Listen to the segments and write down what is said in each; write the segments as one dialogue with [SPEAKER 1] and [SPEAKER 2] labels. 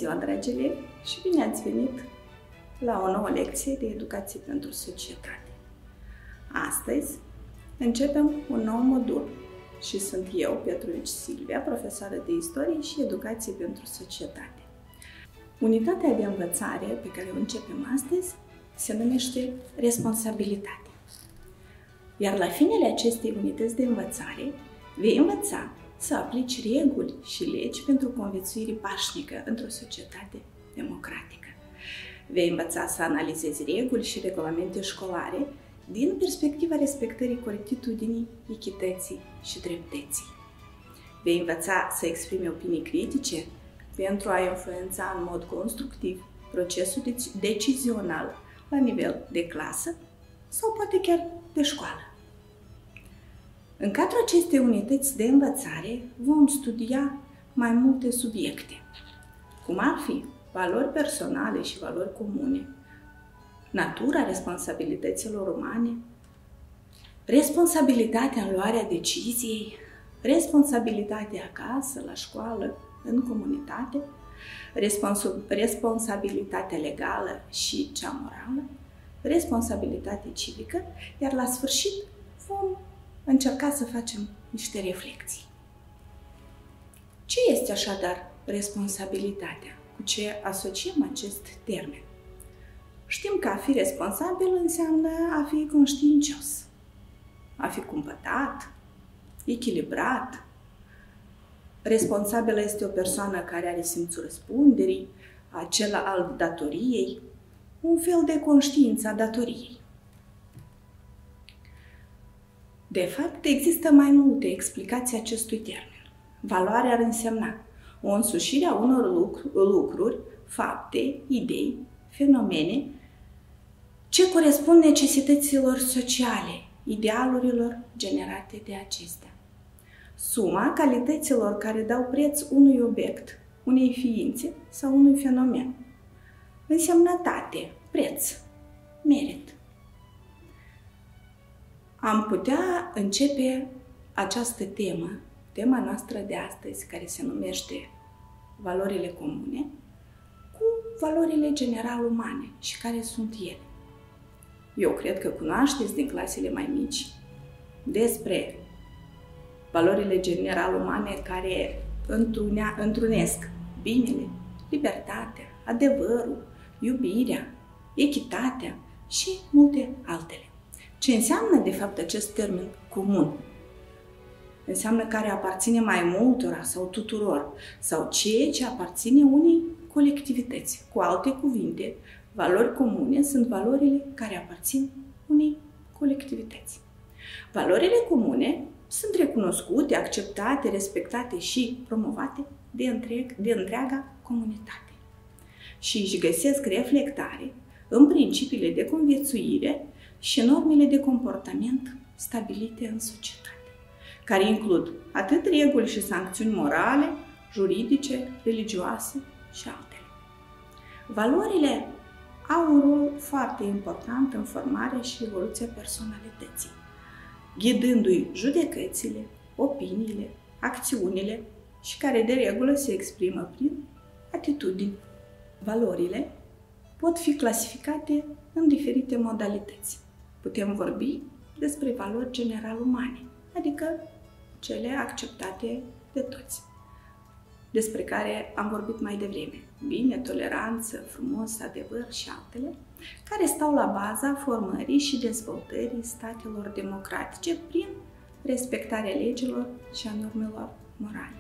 [SPEAKER 1] ziua, dragi elevi, și bine ați venit la o nouă lecție de educație pentru societate. Astăzi începem un nou modul și sunt eu, Petruici Silvia, profesoară de istorie și educație pentru societate. Unitatea de învățare pe care o începem astăzi se numește responsabilitate. Iar la finele acestei unități de învățare vei învăța să aplici reguli și legi pentru conviețuire pașnică într-o societate democratică. Vei învăța să analizezi reguli și regulamente școlare din perspectiva respectării corectitudinii, echității și dreptății. Vei învăța să exprimi opinii critice pentru a influența în mod constructiv procesul decizional la nivel de clasă sau poate chiar de școală. În cadrul acestei unități de învățare vom studia mai multe subiecte, cum ar fi valori personale și valori comune, natura responsabilităților umane, responsabilitatea în luarea deciziei, responsabilitatea acasă, la școală, în comunitate, responsabilitatea legală și cea morală, responsabilitatea civică, iar la sfârșit vom încerca să facem niște reflexii. Ce este așadar responsabilitatea? Cu ce asociem acest termen? Știm că a fi responsabil înseamnă a fi conștiincios, a fi cumpătat, echilibrat. Responsabilă este o persoană care are simțul răspunderii, acela al datoriei, un fel de conștiință a datoriei. De fapt, există mai multe explicații acestui termen. Valoarea ar însemna o însușire a unor lucruri, fapte, idei, fenomene ce corespund necesităților sociale, idealurilor generate de acestea. Suma calităților care dau preț unui obiect, unei ființe sau unui fenomen. Însemnătate, preț, merit. Am putea începe această temă, tema noastră de astăzi, care se numește valorile comune, cu valorile general umane și care sunt ele. Eu cred că cunoașteți din clasele mai mici despre valorile general umane care întrunesc binele, libertatea, adevărul, iubirea, echitatea și multe altele. Ce înseamnă, de fapt, acest termen comun? Înseamnă care aparține mai multora sau tuturor, sau ceea ce aparține unei colectivități. Cu alte cuvinte, valori comune sunt valorile care aparțin unei colectivități. Valorile comune sunt recunoscute, acceptate, respectate și promovate de întreaga comunitate și își găsesc reflectare în principiile de conviețuire și normele de comportament stabilite în societate, care includ atât reguli și sancțiuni morale, juridice, religioase și altele. Valorile au un rol foarte important în formarea și evoluția personalității, ghidându-i judecățile, opiniile, acțiunile și care de regulă se exprimă prin atitudini. Valorile pot fi clasificate în diferite modalități. Putem vorbi despre valori general umane, adică cele acceptate de toți, despre care am vorbit mai devreme. Bine, toleranță, frumos, adevăr și altele, care stau la baza formării și dezvoltării statelor democratice prin respectarea legilor și a normelor morale.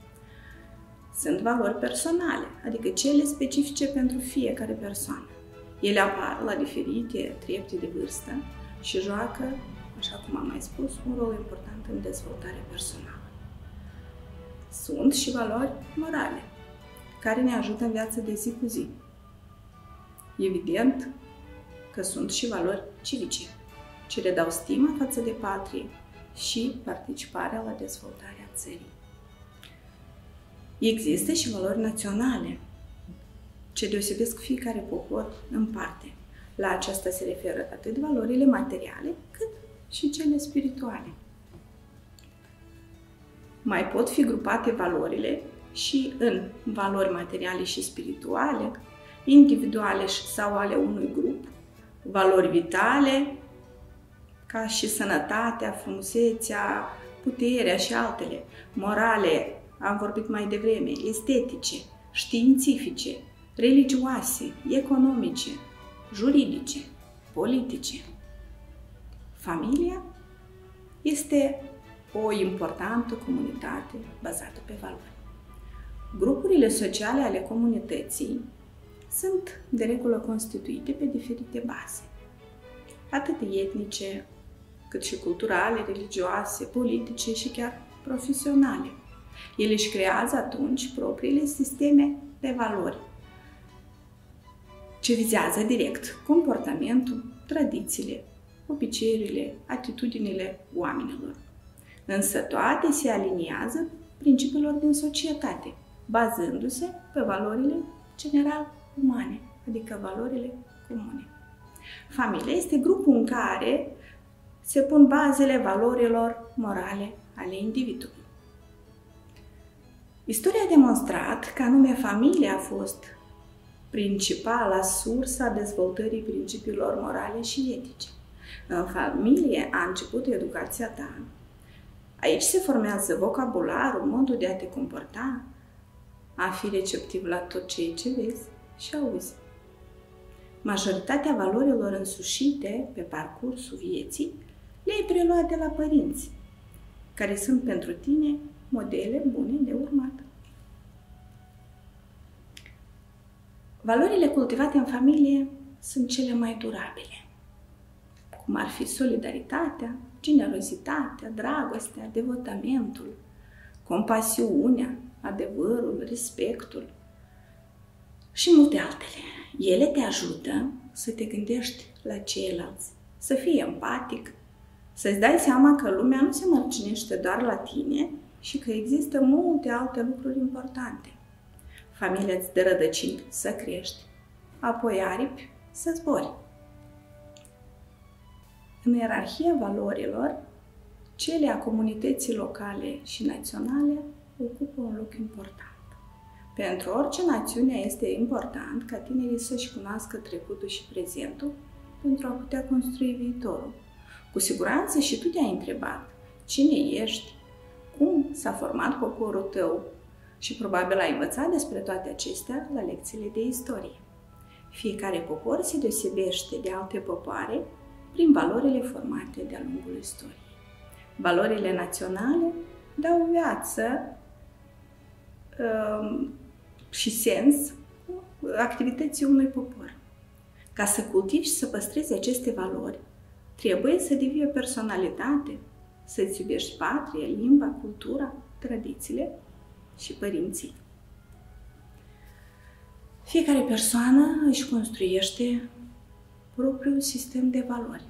[SPEAKER 1] Sunt valori personale, adică cele specifice pentru fiecare persoană. Ele apar la diferite trepte de vârstă și joacă, așa cum am mai spus, un rol important în dezvoltarea personală. Sunt și valori morale, care ne ajută în viața de zi cu zi. Evident că sunt și valori civice, ce le dau stima față de patrie și participarea la dezvoltarea țării. Există și valori naționale, ce deosebesc fiecare popor în parte. La aceasta se referă atât valorile materiale, cât și cele spirituale. Mai pot fi grupate valorile și în valori materiale și spirituale, individuale sau ale unui grup, valori vitale, ca și sănătatea, frumusețea, puterea și altele, morale, am vorbit mai devreme, estetice, științifice, religioase, economice, juridice, politice. Familia este o importantă comunitate bazată pe valori. Grupurile sociale ale comunității sunt de regulă constituite pe diferite baze, atât etnice, cât și culturale, religioase, politice și chiar profesionale. Ele își creează atunci propriile sisteme de valori, ce vizează direct comportamentul, tradițiile, obiceiurile, atitudinile oamenilor. Însă toate se aliniază principiilor din societate, bazându-se pe valorile general umane, adică valorile comune. Familia este grupul în care se pun bazele valorilor morale ale individului. Istoria a demonstrat că anume familia a fost principala sursă a dezvoltării principiilor morale și etice. În familie a început educația ta. Aici se formează vocabularul, modul de a te comporta, a fi receptiv la tot ceea ce vezi și auzi. Majoritatea valorilor însușite pe parcursul vieții le-ai preluat de la părinți, care sunt pentru tine modele bune de urmat. Valorile cultivate în familie sunt cele mai durabile, cum ar fi solidaritatea, generozitatea, dragostea, devotamentul, compasiunea, adevărul, respectul și multe altele. Ele te ajută să te gândești la ceilalți, să fii empatic, să-ți dai seama că lumea nu se mărcinește doar la tine și că există multe alte lucruri importante. Familia îți dă rădăcini să crești, apoi aripi să zbori. În ierarhia valorilor, cele a comunității locale și naționale ocupă un loc important. Pentru orice națiune este important ca tinerii să-și cunoască trecutul și prezentul pentru a putea construi viitorul. Cu siguranță și tu te-ai întrebat cine ești, cum s-a format poporul tău și probabil ai învățat despre toate acestea la lecțiile de istorie. Fiecare popor se deosebește de alte popoare prin valorile formate de-a lungul istoriei. Valorile naționale dau viață și sens activității unui popor. Ca să cultivi și să păstrezi aceste valori, trebuie să devii o personalitate, să-ți iubești patria, limba, cultura, tradițiile și părinții. Fiecare persoană își construiește propriul sistem de valori.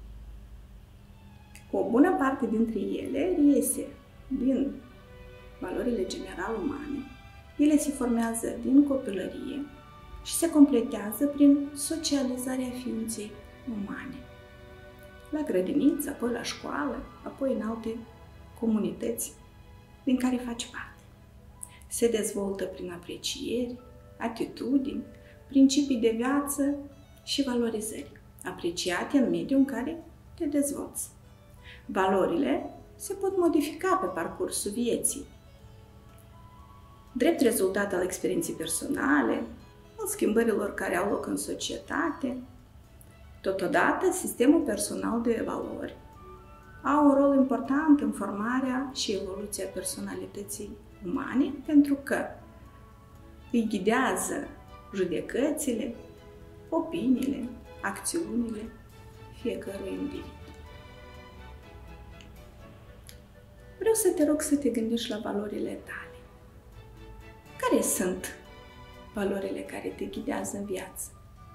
[SPEAKER 1] O bună parte dintre ele reiese din valorile general umane. Ele se formează din copilărie și se completează prin socializarea ființei umane. La grădiniță, apoi la școală, apoi în alte comunități din care faci parte. Se dezvoltă prin aprecieri, atitudini, principii de viață și valorizări, apreciate în mediul în care te dezvolți. Valorile se pot modifica pe parcursul vieții, drept rezultat al experienței personale, al schimbărilor care au loc în societate. Totodată, sistemul personal de valori au un rol important în formarea și evoluția personalității umane, pentru că îi ghidează judecățile, opiniile, acțiunile fiecărui individ. Vreau să te rog să te gândești la valorile tale. Care sunt valorile care te ghidează în viață?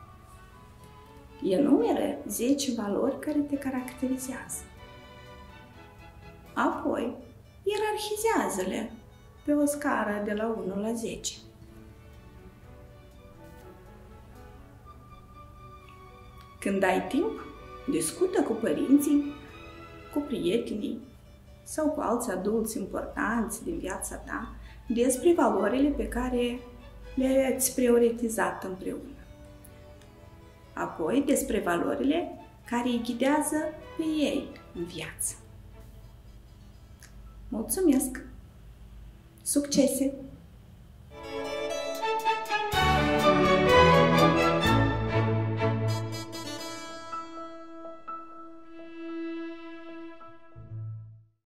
[SPEAKER 1] Enumeră 10 valori care te caracterizează. Apoi, ierarhizează-le pe o scară de la 1 la 10. Când ai timp, discută cu părinții, cu prietenii sau cu alți adulți importanți din viața ta despre valorile pe care le-ați prioritizat împreună. Apoi despre valorile care îi ghidează pe ei în viață. Mulțumesc! Succese!